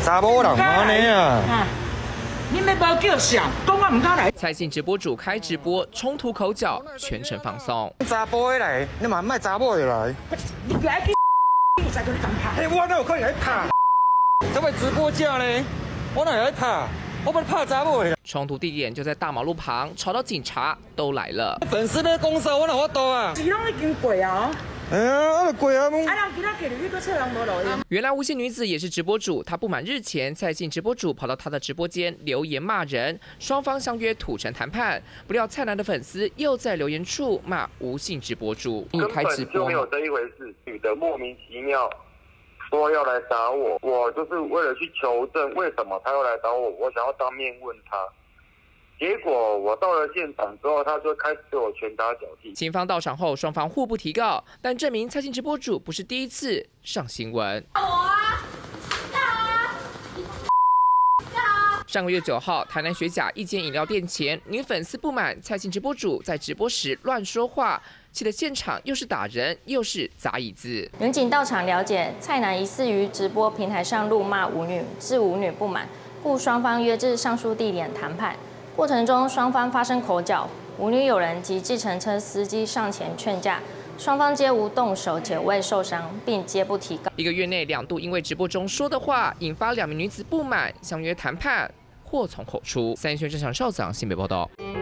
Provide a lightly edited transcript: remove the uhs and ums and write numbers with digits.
查某人安尼啊！ 你们无叫上，讲我唔敢来。 蔡姓直播主开直播，冲突口角，全程放松。 查甫的来，你嘛卖查某的来。 你来去，你才叫你敢拍？ 嘿，我哪有可能来拍？这位直播间呢？我哪会来拍？我不是拍查某的。 冲突地点就在大马路旁，吵到警察都来了。 粉丝要攻杀我哪法度啊？ 是拢已经过啊。 我就过啊！ 人今仔去你个车人无路用。 原来吴姓女子也是直播主，她不满日前蔡姓直播主跑到她的直播间留言骂人，双方相约土城谈判。不料蔡男的粉丝又在留言处骂吴姓直播主， 根本就没有这一回事。女的莫名其妙说要来打我，我就是为了去求证为什么她要来打我，我想要当面问她。 结果我到了现场之后，他就开始对我拳打脚踢。 警方到场后，双方互不提告，但证明蔡姓直播主不是第一次上新闻。上个月9号，台南学甲一间饮料店前，女粉丝不满蔡姓直播主在直播时乱说话，气得现场又是打人又是砸椅子。 民警到场了解，蔡男疑似于直播平台上辱骂舞女，致舞女不满，故双方约至上述地点谈判。 过程中，双方发生口角，舞女友人及计程车司机上前劝架，双方皆无动手且未受伤，并皆不提告。1个月内2度因为直播中说的话，引发2名女子不满，相约谈判，祸从口出。3立新闻正常邵子昂新北报道。